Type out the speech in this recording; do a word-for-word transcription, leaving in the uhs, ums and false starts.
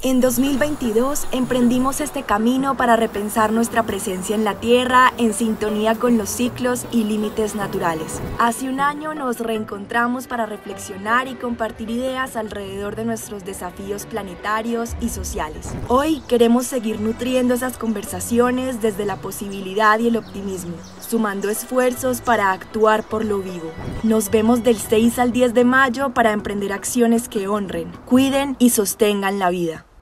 En dos mil veintidós emprendimos este camino para repensar nuestra presencia en la Tierra en sintonía con los ciclos y límites naturales. Hace un año nos reencontramos para reflexionar y compartir ideas alrededor de nuestros desafíos planetarios y sociales. Hoy queremos seguir nutriendo esas conversaciones desde la posibilidad y el optimismo, sumando esfuerzos para actuar por lo vivo. Nos vemos del seis al diez de mayo para emprender acciones que honren, cuiden y sostengan la vida.